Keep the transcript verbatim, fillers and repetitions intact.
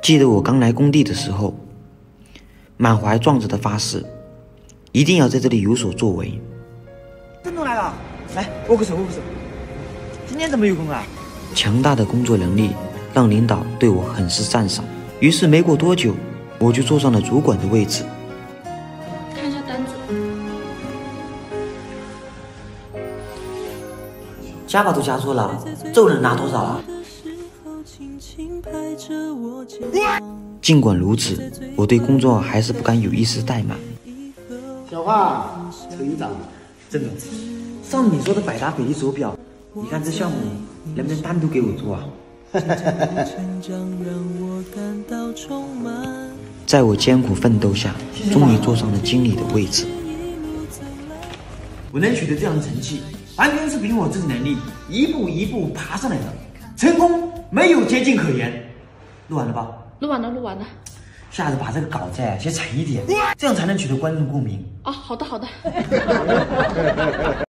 记得我刚来工地的时候，满怀壮志的发誓，一定要在这里有所作为。 郑总来了，来握个手，握个手。今天怎么有空啊？ 强大的工作能力让领导对我很是赞赏，于是没过多久，我就坐上了主管的位置。 看一下单子， 加法都加错了，这能拿多少啊？尽管如此，我对工作还是不敢有一丝怠慢。 小华，成长。 郑总，照你说的百达翡丽手表，你看这项目能不能单独给我做啊？ 在我艰苦奋斗下，终于坐上了经理的位置。 我能取得这样的成绩，完全是凭我自己能力一步一步爬上来的，成功没有捷径可言。录完了吧？ 录完了，录完了。 下次把这个稿子写长一点，这样才能取得观众共鸣。 哦，好的，好的。